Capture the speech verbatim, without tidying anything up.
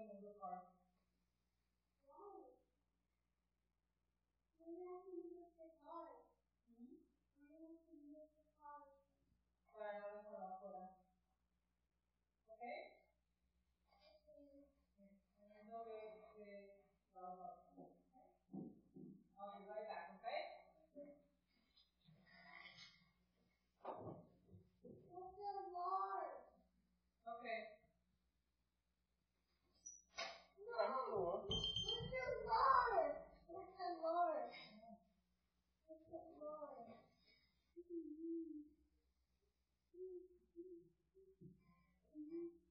to move the car. Why? Why do you have to move the car? Hmm? Why do you have to move the car? Para no dejarlo afuera. Okay? Okay. And I know they, they, okay? I'll be right back, okay? What's the Lord? Okay. No! What's the Lord? What's the Lord? What's the Lord? Mm-hmm. Mm-hmm.